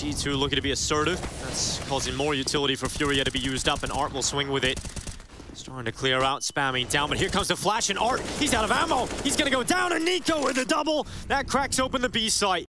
G2 looking to be assertive. That's causing more utility for Furia to be used up, and Art will swing with it. Starting to clear out, spamming down, but here comes the flash, and Art, he's out of ammo. He's gonna go down, and Niko with a double. That cracks open the B site.